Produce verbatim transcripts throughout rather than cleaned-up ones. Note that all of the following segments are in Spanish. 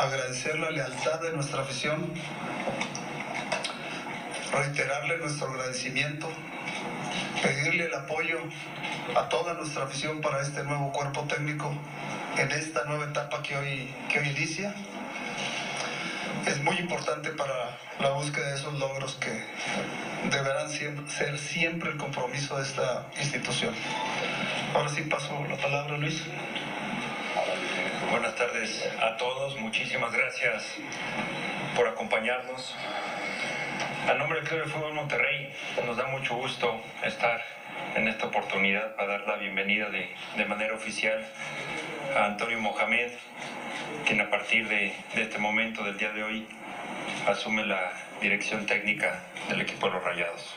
agradecer la lealtad de nuestra afición, reiterarle nuestro agradecimiento, pedirle el apoyo a toda nuestra afición para este nuevo cuerpo técnico en esta nueva etapa que hoy, que hoy inicia. Es muy importante para la búsqueda de esos logros que deberán siempre, ser siempre el compromiso de esta institución. Ahora sí paso la palabra, Luis. Buenas tardes a todos, muchísimas gracias por acompañarnos. A nombre del Club de Fútbol Monterrey, nos da mucho gusto estar en esta oportunidad para dar la bienvenida de, de manera oficial a Antonio Mohamed, quien a partir de, de este momento, del día de hoy, asume la dirección técnica del equipo de los Rayados.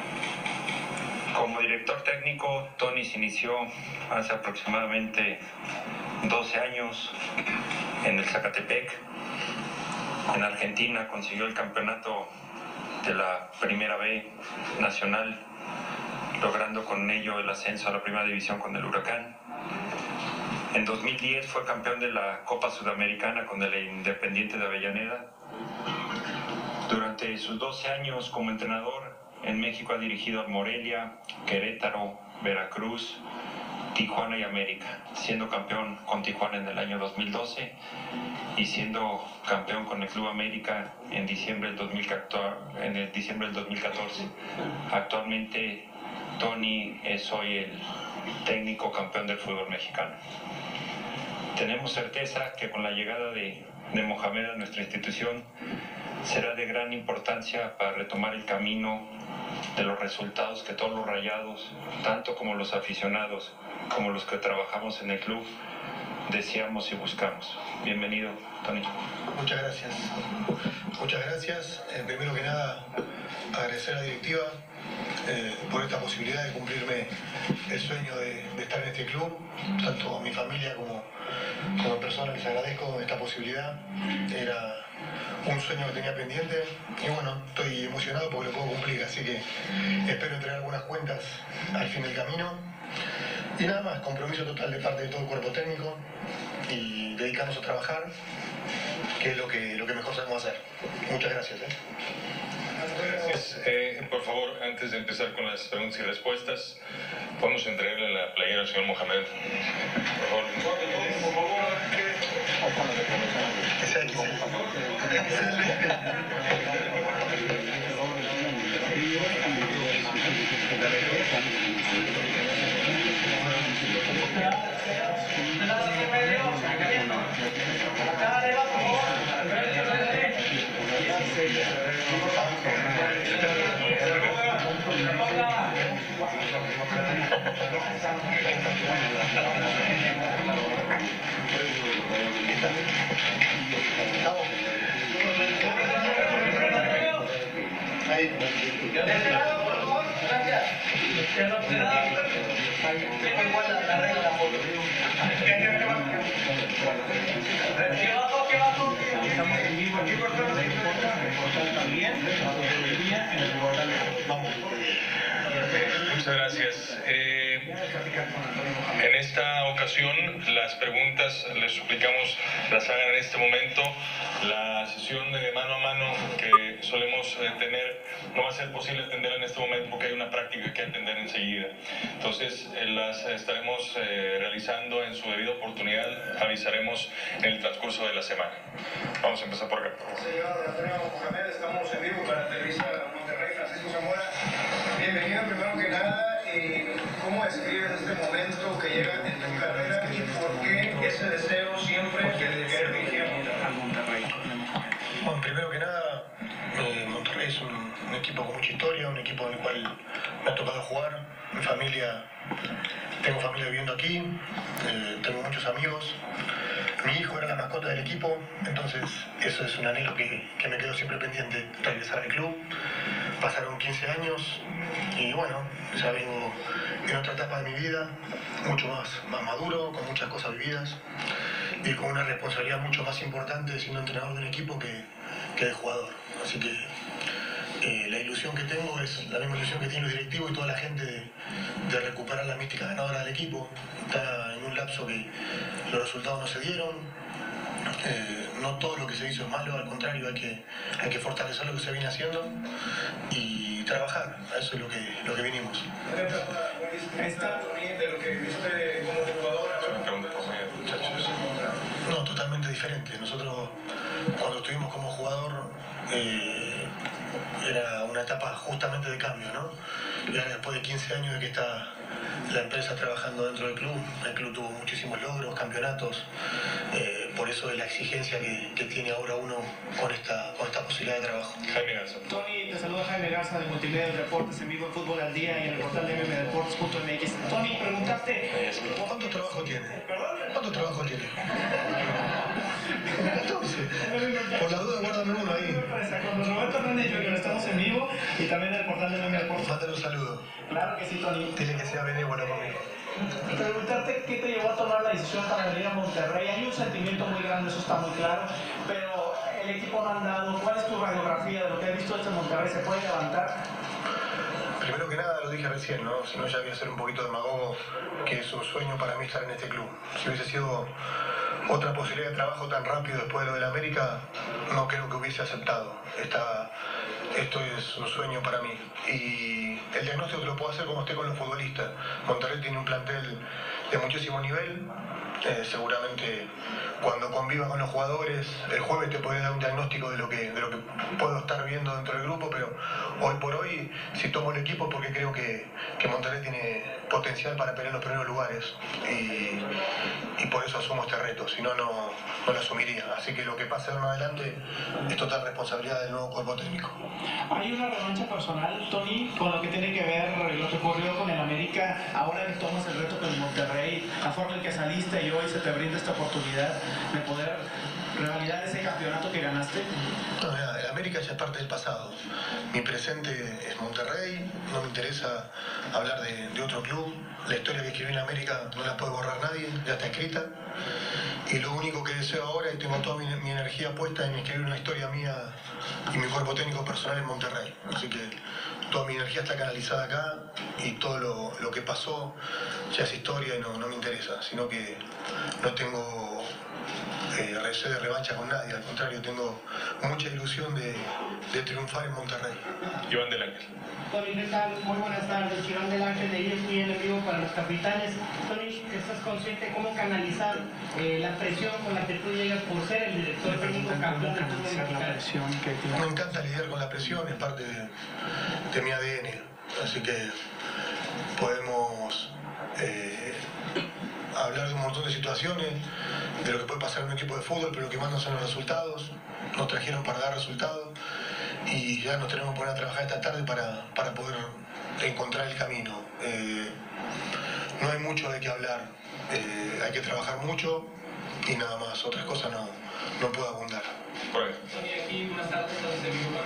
Como director técnico, Tony se inició hace aproximadamente doce años en el Zacatepec. En Argentina consiguió el campeonato de la Primera B Nacional, logrando con ello el ascenso a la Primera División con el Huracán. En dos mil diez fue campeón de la Copa Sudamericana con el Independiente de Avellaneda. Durante sus doce años como entrenador, en México ha dirigido al Morelia, Querétaro, Veracruz, Tijuana y América, siendo campeón con Tijuana en el año dos mil doce y siendo campeón con el Club América en diciembre del dos mil catorce. En el diciembre del dos mil catorce. Actualmente Tony es hoy el técnico campeón del fútbol mexicano. Tenemos certeza que con la llegada de, de Mohamed a nuestra institución será de gran importancia para retomar el camino de los resultados que todos los rayados, tanto como los aficionados, como los que trabajamos en el club, deseamos y buscamos. Bienvenido, Tony. Muchas gracias. Muchas gracias. Eh, primero que nada, agradecer a la directiva eh, por esta posibilidad de cumplirme el sueño de, de estar en este club. Tanto a mi familia como, como persona les agradezco esta posibilidad. Era un sueño que tenía pendiente y bueno, estoy emocionado porque lo puedo cumplir, así que espero entregar algunas cuentas al fin del camino. Y nada más, compromiso total de parte de todo el cuerpo técnico y dedicarnos a trabajar, que es lo que, lo que mejor sabemos hacer. Muchas gracias. ¿eh? Gracias. Eh, por favor, antes de empezar con las preguntas y respuestas, podemos entregarle la playera al señor Mohamed. Por favor. Por favor, que sea aquí. Muchas gracias. Eh, en esta ocasión, las preguntas les suplicamos las hagan en este momento. La sesión de mano a mano que solemos eh, tener no va a ser posible atenderla en este momento porque hay una práctica que atender enseguida. Entonces, eh, las estaremos eh, realizando en su debida oportunidad. Avisaremos en el transcurso de la semana. Vamos a empezar por acá. Señor Antonio Mohamed, estamos en vivo para Televisa Monterrey. Francisco Zamora, bienvenido primero que nada. Eh, ¿Cómo describes este momento que llega en tu carrera y por qué ese deseo siempre de querer dirigir a Monterrey? Bueno, primero que nada, eh, Monterrey es un, un equipo con mucha historia, un equipo en el cual me ha tocado jugar. Mi familia, tengo familia viviendo aquí, eh, tengo muchos amigos. Mi hijo era la mascota del equipo, entonces eso es un anhelo que, que me quedó siempre pendiente, regresar al club. Pasaron quince años y bueno, ya vengo en otra etapa de mi vida, mucho más, más maduro, con muchas cosas vividas y con una responsabilidad mucho más importante siendo entrenador de un equipo que, que de jugador. Así que eh, la ilusión que tengo es la misma ilusión que tiene el directivo y toda la gente de, de recuperar la mística ganadora del equipo. Está en un lapso que los resultados no se dieron. Eh, no todo lo que se hizo es malo, al contrario, hay que, hay que fortalecer lo que se viene haciendo y trabajar, a eso es lo que, lo que vinimos. ¿Está de lo que viste como jugador? No, totalmente diferente. Nosotros, cuando estuvimos como jugador, eh, era una etapa justamente de cambio, ¿no? Y ahora, después de quince años de que está la empresa trabajando dentro del club, el club tuvo muchísimos logros, campeonatos, eh, por eso es la exigencia que, que tiene ahora uno con esta, con esta posibilidad de trabajo. Jaime Garza. Tony, te saluda Jaime Garza de Multimedia Deportes, en vivo en Fútbol al Día y en el portal de m m deportes punto m x. Tony, preguntaste... ¿Cuánto trabajo tiene? ¿Cuánto trabajo tiene? Entonces, por la duda, guárdame uno ahí. Con Roberto Hernández Junior estamos en vivo y también en el portal de m m deportes. Mándale un saludo. Claro que sí, Tony. Dile que sea benévolo conmigo. Preguntarte qué te llevó a tomar la decisión para venir a Monterrey. Hay un sentimiento muy grande, eso está muy claro, pero el equipo no ha andado. ¿Cuál es tu radiografía de lo que has visto de este Monterrey? ¿Se puede levantar? Primero que nada, lo dije recién, ¿no? Si no, ya voy a ser un poquito demagogo, que es un sueño para mí estar en este club. Si hubiese sido otra posibilidad de trabajo tan rápido después de lo del América, no creo que hubiese aceptado. Esta, esto es un sueño para mí. Y el diagnóstico te lo puedo hacer como esté con los futbolistas. Monterrey tiene un plantel de muchísimo nivel. Eh, seguramente cuando conviva con los jugadores, el jueves te podré dar un diagnóstico de lo que de lo que puedo estar viendo dentro del grupo, pero hoy por hoy, si tomo el equipo es porque creo que, que Monterrey tiene potencial para pelear en los primeros lugares y, y por eso asumo este reto, si no, no no lo asumiría. Así que lo que pase más adelante es total responsabilidad del nuevo cuerpo técnico. Hay una revancha personal, Tony, con lo que tiene que ver lo que ocurrió con el América. Ahora que tomas el reto con el Monterrey, la forma en que saliste y hoy se te brinda esta oportunidad de poder revalidar ese campeonato que ganaste. No, mira, el América ya es parte del pasado. Mi presente es Monterrey, no me interesa hablar de, de otro club. La historia que escribí en América no la puede borrar nadie, ya está escrita. Y lo único que deseo ahora, y tengo toda mi, mi energía puesta en escribir una historia mía y mi cuerpo técnico personal en Monterrey. Así que toda mi energía está canalizada acá y todo lo, lo que pasó ya es historia y no, no me interesa, sino que no tengo eh, receo de revancha con nadie, al contrario, tengo mucha ilusión de, de triunfar en Monterrey. Iván del Ángel. Tony, ¿qué tal? Muy buenas tardes. Iván del Ángel de E S P N en vivo para los capitanes. Tony, ¿estás consciente de cómo canalizar eh, la presión con la que tú llegas por ser el director técnico campeón del fútbol mexicano? Me encanta lidiar con la presión, es parte de, de mi A D N. Así que podemos eh, hablar de un montón de situaciones, de lo que puede pasar en un equipo de fútbol, pero lo que mandan son los resultados. Nos trajeron para dar resultados y ya nos tenemos que poner a trabajar esta tarde para, para poder encontrar el camino. Eh, no hay mucho de qué hablar, eh, hay que trabajar mucho y nada más, otras cosas no, no puedo abundar. Bueno. Tony, aquí buenas tardes, estamos en vivo para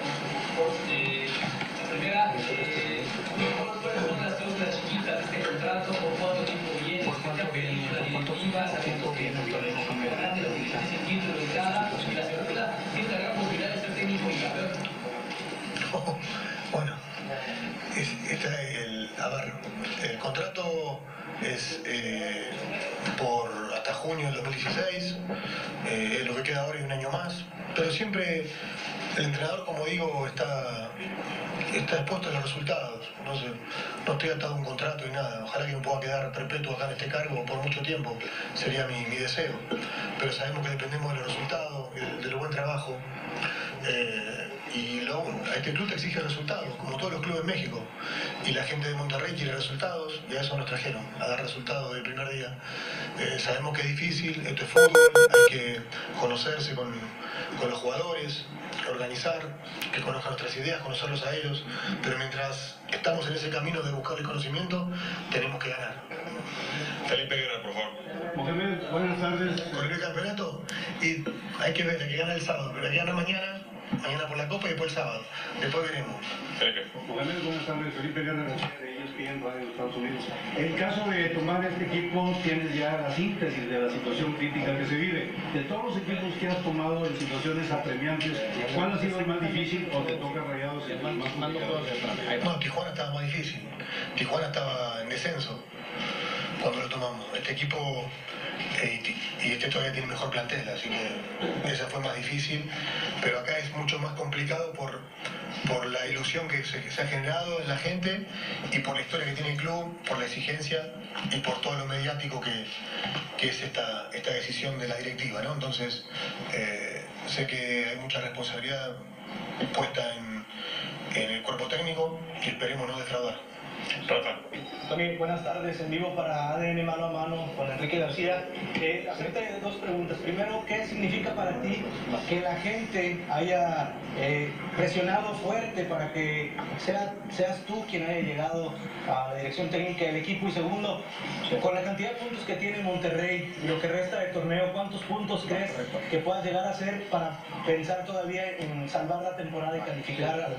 eh, la primera, eh, ¿cuáles son las cláusulas chiquitas de este contrato? ¿Por cuánto tiempo viene? ¿Por cuánto viene? ¿La directiva? ¿Sabiendo que el campeonato lo que tiene el título de entrada? Y la segunda, ¿tiene la gran posibilidad de ser técnico y campeón? Oh, bueno, es, esta es el, a ver, el contrato es eh, por hasta junio del dos mil dieciséis, eh, lo que queda ahora y un año más, pero siempre el entrenador, como digo, está, está expuesto a los resultados. No sé, no estoy atado a un contrato y nada. Ojalá que me pueda quedar perpetuo acá en este cargo por mucho tiempo, sería mi, mi deseo. Pero sabemos que dependemos de los resultados, de, de lo buen trabajo. Eh, y lo, este club te exige resultados, como todos los clubes en México. Y la gente de Monterrey quiere resultados, y a eso nos trajeron, a dar resultados del primer día. Eh, sabemos que es difícil, esto es fútbol, hay que conocerse con, con los jugadores, organizar, que conozcan nuestras ideas, conocerlos a ellos, pero mientras estamos en ese camino de buscar el conocimiento, tenemos que ganar. Felipe Guerra, por favor. Mohamed, buenas tardes. Con el campeonato, y hay que ver, hay que ganar el sábado, pero hay que ganar mañana, mañana por la Copa y después el sábado. Después veremos. Felipe. Mohamed, buenas tardes. Felipe Guerra, de E S P N Radio de Estados Unidos. En caso de tomar este equipo, tienes ya la síntesis de la situación crítica que se vive. De todos los equipos que has tomado en situaciones apremiantes, ¿cuál ha sido el más difícil o te toca Rayados y el más complicado? No, Tijuana estaba más difícil. Tijuana estaba en descenso cuando lo tomamos. Este equipo eh, y, y este todavía tiene mejor plantel, así que esa fue más difícil, pero acá es mucho más complicado por, por la ilusión que se, que se ha generado en la gente y por la historia que tiene el club, por la exigencia y por todo lo mediático que, que es esta, esta decisión de la directiva, ¿no? Entonces, eh, sé que hay mucha responsabilidad puesta en, en el cuerpo técnico y esperemos no defraudar. Rafa. Tony, buenas tardes, en vivo para A D N Mano a Mano con Enrique García. Eh, hacerte dos preguntas. Primero, ¿qué significa para ti que la gente haya eh, presionado fuerte para que sea, seas tú quien haya llegado a la dirección técnica del equipo? Y segundo, con la cantidad de puntos que tiene Monterrey y lo que resta del torneo, ¿cuántos puntos crees que puedas llegar a hacer para pensar todavía en salvar la temporada y calificar a la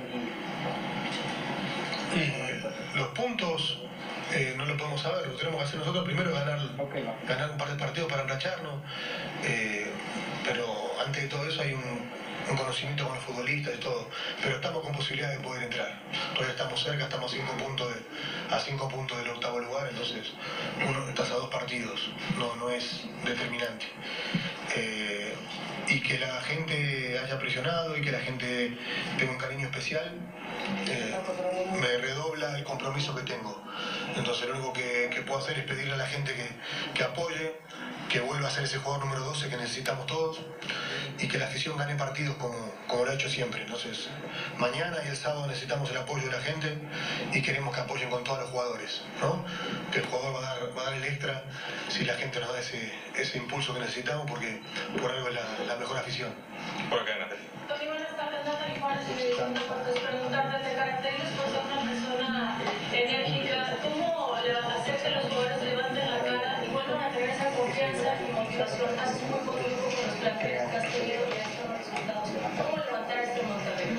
Y los puntos eh, no lo podemos saber, lo que tenemos que hacer nosotros primero es ganar, ganar un par de partidos para enracharnos, eh, pero antes de todo eso hay un, un conocimiento con los futbolistas y todo, pero estamos con posibilidades de poder entrar, todavía estamos cerca, estamos a cinco puntos, de, a cinco puntos del octavo lugar, entonces uno estás a dos partidos, no, no es determinante. Eh, y que la gente haya presionado y que la gente tenga un cariño especial, eh, me redobla el compromiso que tengo. Entonces lo único que, que puedo hacer es pedirle a la gente que, que apoye, que vuelva a ser ese jugador número doce que necesitamos todos y que la afición gane partidos como, como lo ha hecho siempre. Entonces mañana y el sábado necesitamos el apoyo de la gente y queremos que apoyen con todos los jugadores, ¿no? Que el jugador va a dar, va a dar el extra si la gente nos da ese, ese impulso que necesitamos, porque por algo es la, la mejor afición. Por acá, Natalie. Tony, buenas tardes. Natalie Juárez, televisión Deportes. Preguntarte, ¿te caracterizas por ser una persona enérgica? ¿Cómo hacer que los jugadores levanten la cara y vuelvan a tener esa confianza y motivación? Hace muy poco tiempo con los planteles que has tenido y estos resultados. ¿Cómo levantar este Monterrey?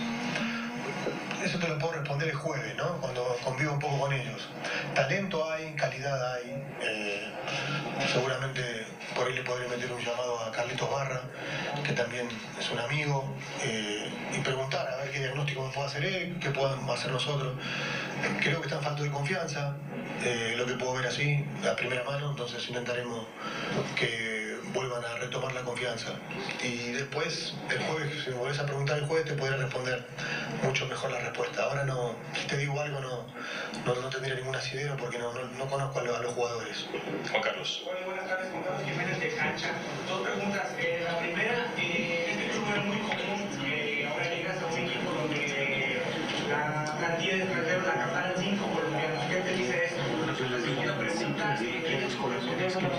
Eso te lo puedo responder el jueves, ¿no? Cuando convivo un poco con ellos. Talento hay, calidad hay. Eh, seguramente por ahí le podré meter un llamado a Carlitos Barra, que también es un amigo, eh, y preguntar a ver qué diagnóstico me puede hacer él, qué podemos hacer nosotros. Creo que está en falta de confianza, eh, lo que puedo ver así, a primera mano, entonces intentaremos que vuelvan a retomar la confianza. Y después, el jueves, si me volvés a preguntar el jueves, te podré responder mucho mejor la respuesta. Ahora no, si te digo algo, no, no, no tendría ningún asidero porque no, no, no conozco a los, a los jugadores. Juan Carlos. Hola, buenas tardes, Juan Carlos Jiménez de Cancha. Dos preguntas. Eh, la primera, eh, este club era muy común, eh, ahora llegas a un equipo donde eh, la plantilla de extranjeros la acaparan cinco colombianos. ¿Qué te dice esto? La segunda pregunta, eh, ¿quiénes corresponden a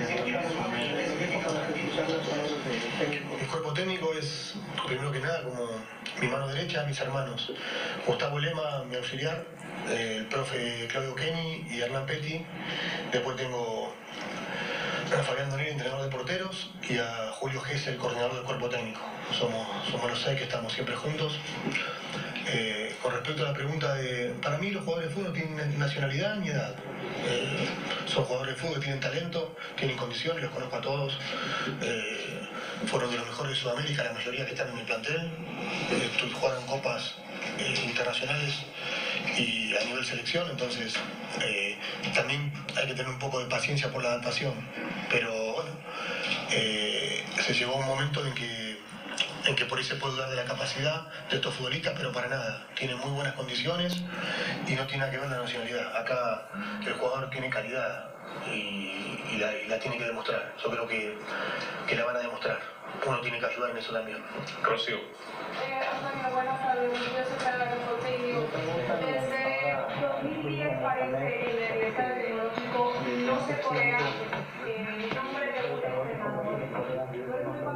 Mi cuerpo técnico es, primero que nada, como mi mano derecha, mis hermanos. Gustavo Lema, mi auxiliar, eh, el profe Claudio Kenny y Hernán Petti. Después tengo a Fabián Donel, entrenador de porteros, y a Julio Gese, el coordinador del cuerpo técnico. Somos, somos los seis que estamos siempre juntos. Eh, con respecto a la pregunta de... Para mí los jugadores de fútbol no tienen nacionalidad ni edad. Eh, son jugadores de fútbol, tienen talento, tienen condiciones, los conozco a todos. Eh, fueron de los mejores de Sudamérica, la mayoría que están en mi plantel. Eh, jugaron copas eh, internacionales y a nivel selección, entonces eh, también hay que tener un poco de paciencia por la adaptación. Pero bueno, eh, se llegó un momento en que en que por ahí se puede dudar de la capacidad de estos futbolistas, pero para nada. Tienen muy buenas condiciones y no tiene nada que ver la nacionalidad. Acá el jugador tiene calidad y, y, la, y la tiene que demostrar. Yo creo que, que la van a demostrar. Uno tiene que ayudar en eso también. Rocío. Eh, Antonio, buenas tardes. Yo soy Clara Reporte y digo, desde dos mil diez parece en el estado tecnológico no se podía eh, el nombre de un entrenador.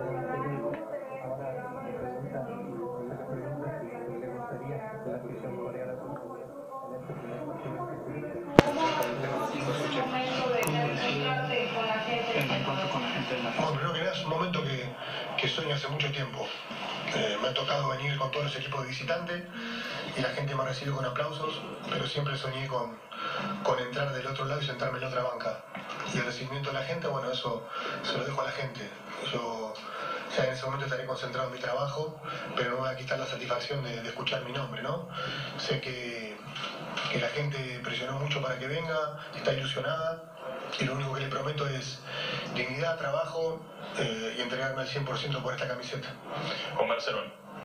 Bueno, creo que es un momento que, que sueño hace mucho tiempo. Eh, me ha tocado venir con todos los equipos de visitante y la gente me ha recibido con aplausos, pero siempre soñé con, con entrar del otro lado y sentarme en la otra banca. Y el recibimiento de la gente, bueno, eso se lo dejo a la gente. Yo ya en ese momento estaré concentrado en mi trabajo, pero no me va a quitar la satisfacción de, de escuchar mi nombre, ¿no? Sé que, que la gente presionó mucho para que venga, está ilusionada. y lo único que le prometo es dignidad, trabajo eh, y entregarme al cien por ciento por esta camiseta. Con Barcelona.